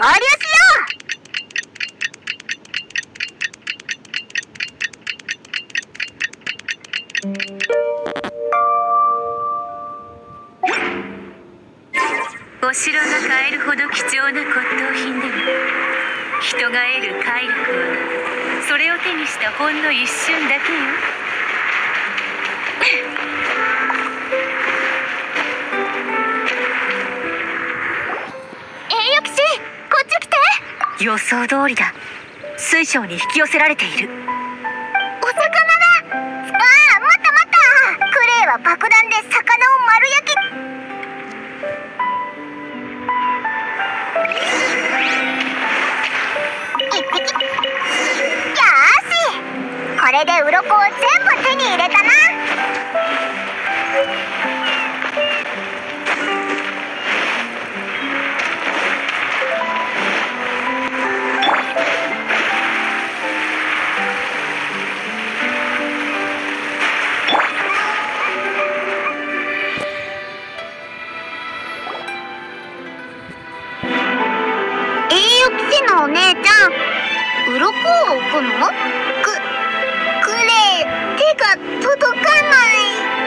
合流しよう。お城が買えるほど貴重な骨董品でも、人が得る快楽はそれを手にしたほんの一瞬だけよ。 栄誉騎士、こっち来て。 予想通りだ。水晶に引き寄せられている。 お魚だ。ああ、待った待った。クレイは爆弾で魚を丸焼き。一匹。よーし、これで鱗を全部手に入れたな。お姉ちゃん、鱗を置くの？クレイ、手が届かない。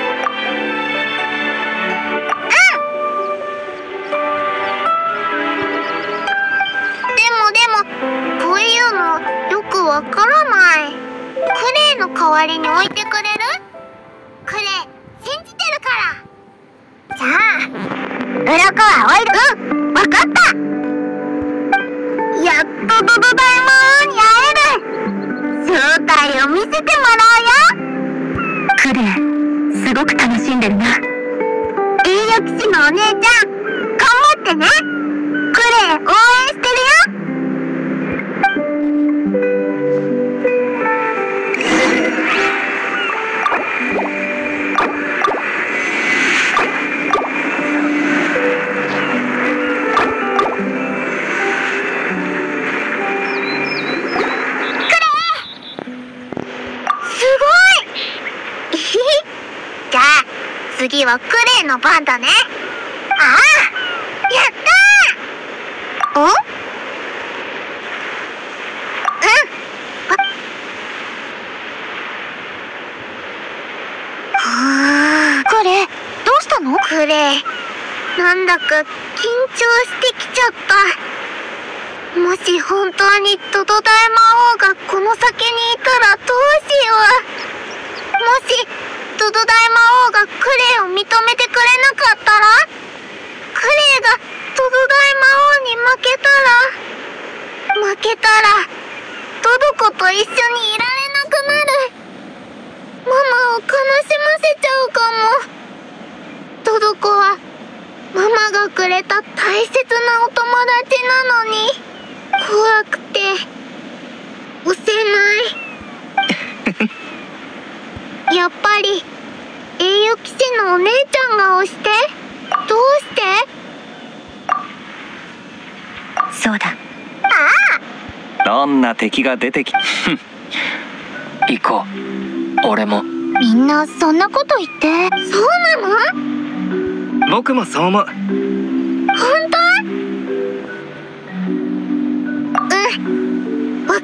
でもこういうのよくわからない。クレイの代わりに置いてくれる？クレイ、信じてるから。じゃあ鱗は置いる。わかった。やっとドドダイモンに会える。正体を見せてもらうよ。 クレイ、すごく楽しんでるな。 栄誉騎士のお姉ちゃん、頑張ってね。クレイ応援してるよ。次はクレイの番だね。ああ、やったー。お？クレイ、どうしたの？クレイ、なんだか緊張してきちゃった。もし本当にドドダイ魔王がこの先にいたらどうしよう。もしドドダイ魔王がクレイを認めてくれなかったら、クレイがドドダイ魔王に負けたらドドコと一緒にいられなくなる。ママを悲しませちゃうかも。ドドコはママがくれた大切なお友達なのに、怖くて押せない。やっぱり栄誉騎士のお姉ちゃんが押して。どうして？ そうだ。 ああ、 どんな敵が出てき行こう。俺も。 みんなそんなこと言って。そうなの？ 僕もそう思う。 本当？わかった。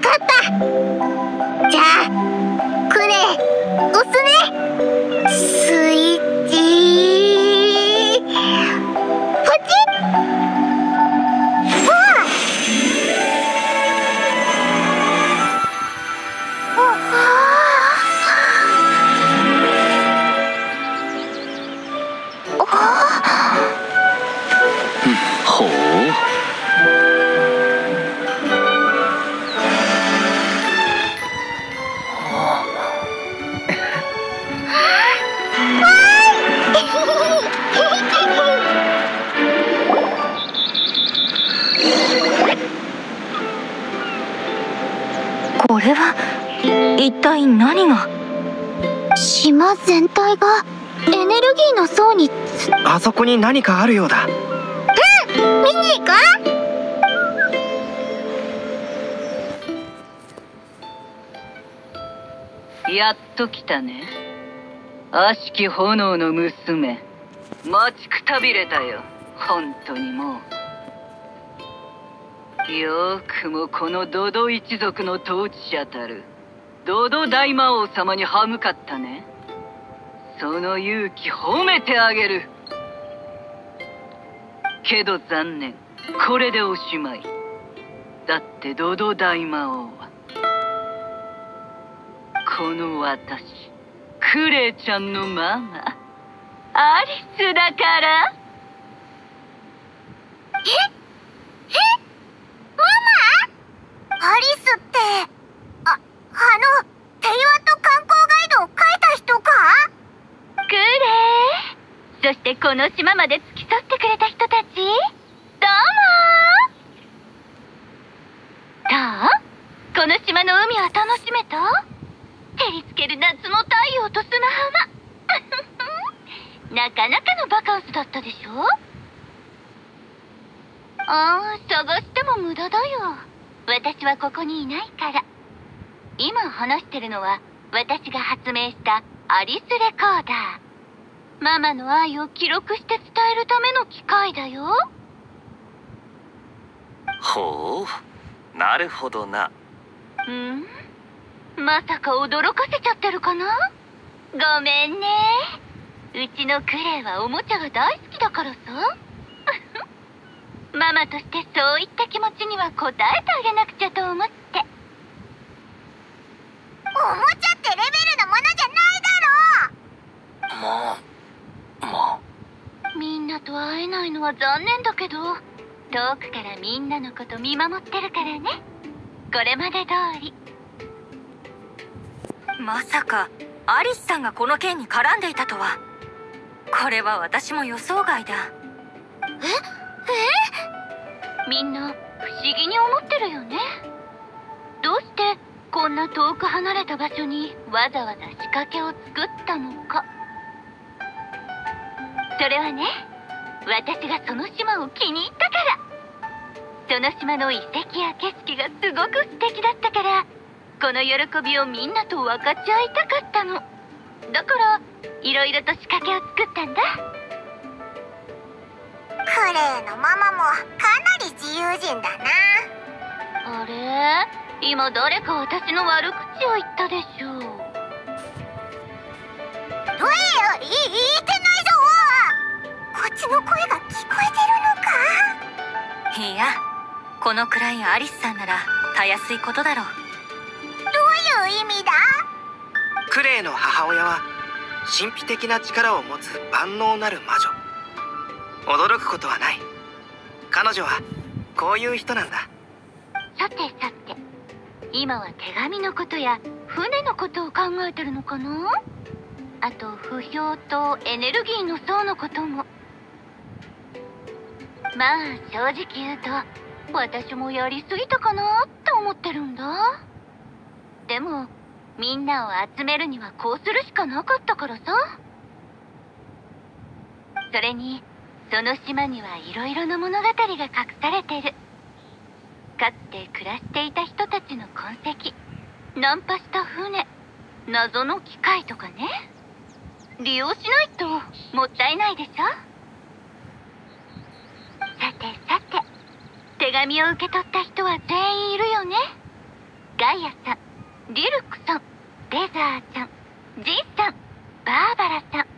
じゃあクレイ押すね。スイッチポチッ。 ほう。 これは一体何が？ 島全体がエネルギーの層に。 あそこに何かあるようだ。 見に行こう。やっと来たね。悪しき炎の娘。待ちくたびれたよ。本当にもう。 よくもこのドド一族の統治者たるドド大魔王様に歯向かったね。その勇気褒めてあげる。けど残念、これでおしまい。だってドド大魔王はこの私、クレイちゃんのママアリスだから。 ママ？アリスって、平和と観光ガイドを書いた人か？ クレイ、そしてこの島まで付き添ってくれた人たち、どうもー。どう？この島の海は楽しめた？照りつける夏の太陽と砂浜なかなかのバカンスだったでしょ？探しても無駄だよ。私はここにいないから。今話してるのは私が発明したアリスレコーダー。ママの愛を記録して伝えるための機械だよ。 ほう、なるほどな。 まさか驚かせちゃってるかな？ごめんね。うちのクレイはおもちゃが大好きだからさママとしてそういった気持ちには応えてあげなくちゃと思って。 おもちゃってレベルのものじゃないだろ！ もうみんなと会えないのは残念だけど、遠くからみんなのこと見守ってるからね。これまで通り。 まさかアリスさんがこの件に絡んでいたとは。これは私も予想外だ。 みんな不思議に思ってるよね。どうしてこんな遠く離れた場所にわざわざ仕掛けを作ったのか。それはね、私がその島を気に入ったから。その島の遺跡や景色がすごく素敵だったから、この喜びをみんなと分かち合いたかったの。だからいろいろと仕掛けを作ったんだ。 クレイのママもかなり自由人だな。 あれ？今誰か私の悪口を言ったでしょう。 言ってないぞ。こっちの声が聞こえてるのか？ いや、このくらいアリスさんならたやすいことだろう。 どういう意味だ？ クレイの母親は神秘的な力を持つ万能なる魔女。驚くことはない。彼女はこういう人なんだ。 さてさて、今は手紙のことや船のことを考えてるのかな？あと不評とエネルギーの層のことも。まあ正直言うと私もやりすぎたかなって思ってるんだ。でもみんなを集めるにはこうするしかなかったからさ。それにその島にはいろいろな物語が隠されてる。かつて暮らしていた人たちの痕跡、ナンパした船、謎の機械とかね。利用しないともったいないでしょ。さてさて、手紙を受け取った人は全員いるよね。ガイアさん、リルクさん、レザーちゃん、ジンさん、バーバラさん。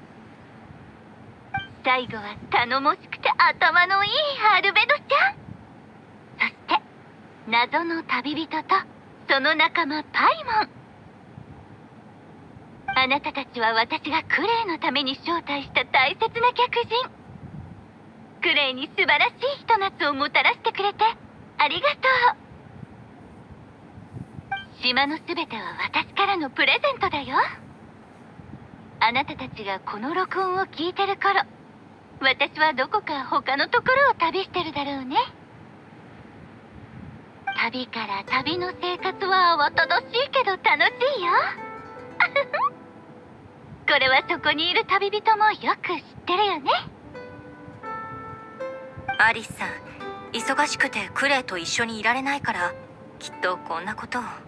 最後は頼もしくて頭のいいアルベドちゃん。そして謎の旅人とその仲間パイモン。あなたたちは私がクレイのために招待した大切な客人。クレイに素晴らしいひと夏をもたらしてくれてありがとう。島のすべては私からのプレゼントだよ。あなたたちがこの録音を聞いてる頃、私はどこか他のところを旅してるだろうね。旅から旅の生活は慌ただしいけど楽しいよこれはそこにいる旅人もよく知ってるよね。 アリスさん、忙しくてクレイと一緒にいられないから、きっとこんなことを。 違うよ。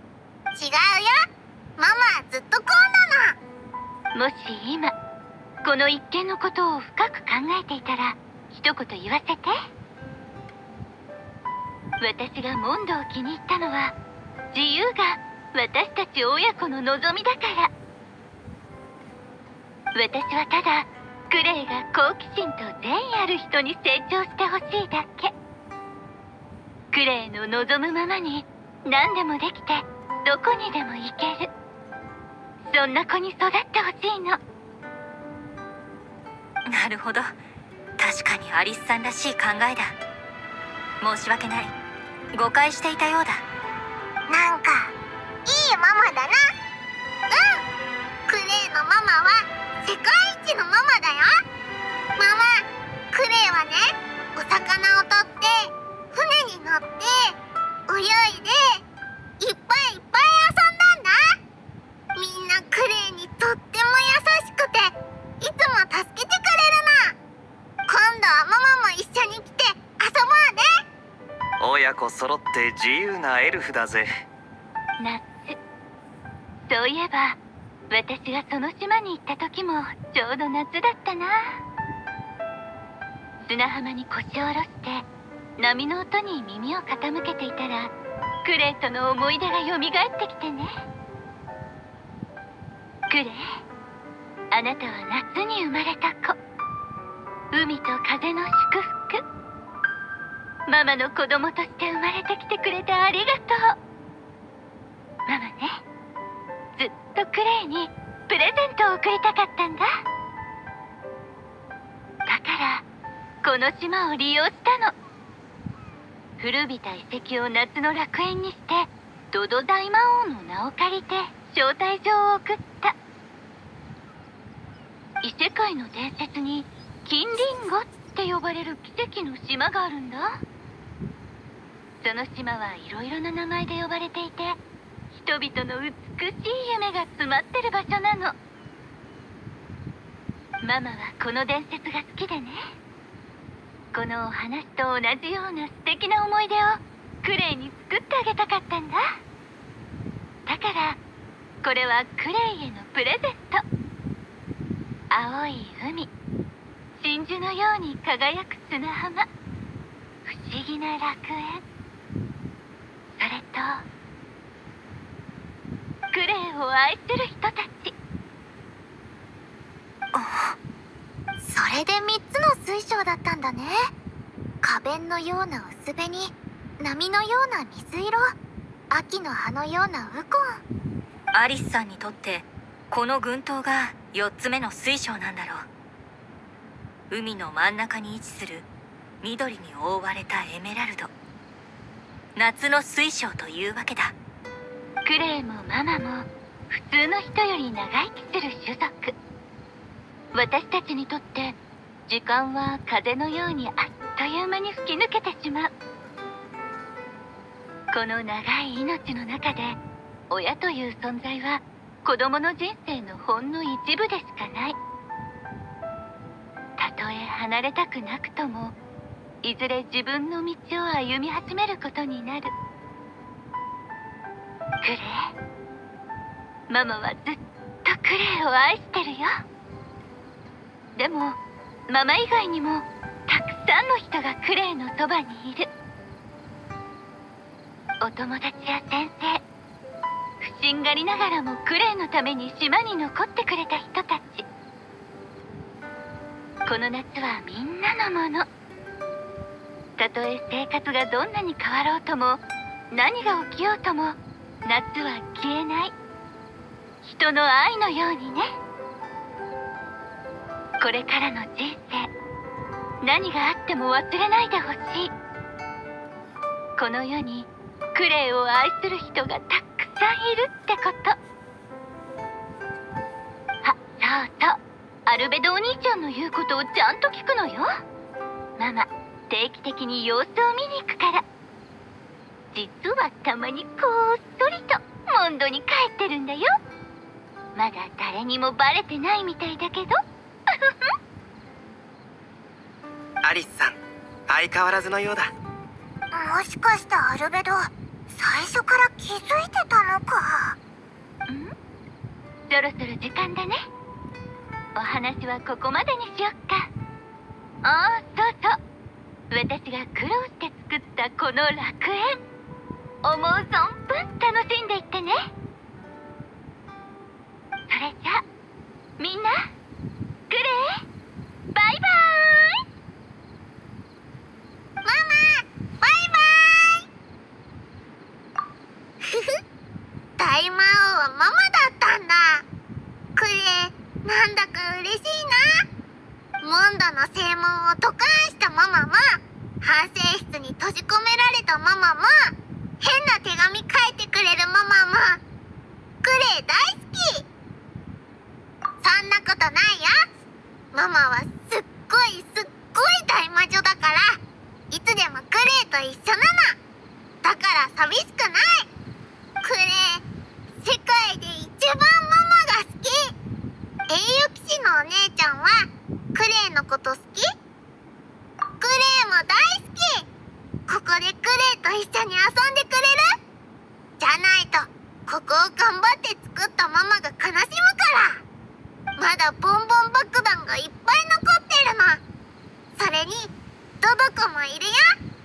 ママずっとこうなの。 もし今この一件のことを深く考えていたら一言言わせて。 私がモンドを気に入ったのは自由が私たち親子の望みだから。私はただクレイが好奇心と善意ある人に成長してほしいだけ。クレイの望むままに何でもできてどこにでも行ける、そんな子に育ってほしいの。 なるほど、確かにアリスさんらしい考えだ。申し訳ない、誤解していたようだ。 なんかいいママだな。クレイのママは世界一のママだよ。ママ、クレイはね、お魚を取って船に乗って泳いでいっぱいいっぱい遊んだんだ。みんなクレイにとっても優しくていつも助けてくれるの。今度はママも一緒に来て遊ぼうね。 親子揃って自由なエルフだぜ。 夏、そういえば私がその島に行った時もちょうど夏だったな。砂浜に腰を下ろして波の音に耳を傾けていたら、クレイとの思い出がよみがえってきてね。クレイ、あなたは夏に生まれた子。海と風の祝福。ママの子供として生まれてきてくれてありがとう。ママね、ずっとクレイにプレゼントを贈りたかったんだ。だからこの島を利用したの。古びた遺跡を夏の楽園にしてドド大魔王の名を借りて招待状を送った。異世界の伝説に金リンゴって呼ばれる奇跡の島があるんだ。その島はいろいろな名前で呼ばれていて、人々の美しい夢が詰まってる場所なの。ママはこの伝説が好きでね、このお話と同じような素敵な思い出をクレイに作ってあげたかったんだ。だからこれはクレイへのプレゼント。青い海、真珠のように輝く砂浜、不思議な楽園、それとクレイを愛する人たち。 それで3つの水晶だったんだね。花弁のような薄紅、波のような水色、秋の葉のようなウコン。 アリスさんにとってこの群島が4つ目の水晶なんだろう。海の真ん中に位置する緑に覆われたエメラルド、夏の水晶というわけだ。 クレイもママも普通の人より長生きする種族。私たちにとって時間は風のようにあっという間に吹き抜けてしまう。この長い命の中で親という存在は子供の人生のほんの一部でしかない。たとえ離れたくなくともいずれ自分の道を歩み始めることになる。クレイ、ママはずっとクレイを愛してるよ。でもママ以外にもたくさんの人がクレイのそばにいる。お友達や先生、不審がりながらもクレイのために島に残ってくれた人たち。この夏はみんなのもの。たとえ生活がどんなに変わろうとも、何が起きようとも、夏は消えない。人の愛のようにね。これからの人生、何があっても忘れないでほしい。この世にクレイを愛する人がたくさんいるってこと。あ、そうそう、アルベドお兄ちゃんの言うことをちゃんと聞くのよ。ママ、定期的に様子を見に行くから。実はたまにこっそりとモンドに帰ってるんだよ。まだ誰にもバレてないみたいだけど。 アリスさん、相変わらずのようだ。 もしかしてアルベド、最初から気づいてたのか。 そろそろ時間だね。お話はここまでにしよっか。ああ、そうそう、私が苦労して作ったたこの楽園、思う存分楽しんでいってね。それじゃみんな、クレイバイバーイ。 ママバイバイ。ふふ、大魔王はママだったんだ。クレイ、なんだか嬉しいな。モンドの正門をドカンしたママも、反省室に閉じ込められたママも、変な手紙書いてくれるママも、クレイ大好き。そんなことないよ。ママはすっごい大魔女だから、いつでもクレイと一緒なの。だから寂しくない。クレイ、世界で一番ママが好き。英雄騎士のお姉ちゃんはクレイのこと好き？クレイも大好き。ここでクレイと一緒に遊んでくれる？じゃないとここを頑張って作ったママが悲しむから。まだボンボン爆弾がいっぱい残ってるの。それにドドコもいるよ。